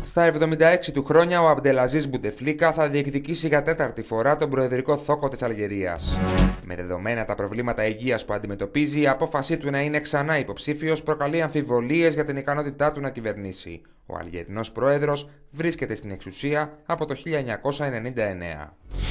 Στα 76 του χρόνια, ο Αμπντελαζίζ Μπουτεφλίκα θα διεκδικήσει για τέταρτη φορά τον προεδρικό θόκο της Αλγερίας. Με δεδομένα τα προβλήματα υγείας που αντιμετωπίζει, η απόφασή του να είναι ξανά υποψήφιος προκαλεί αμφιβολίες για την ικανότητά του να κυβερνήσει. Ο Αλγερινός πρόεδρος βρίσκεται στην εξουσία από το 1999.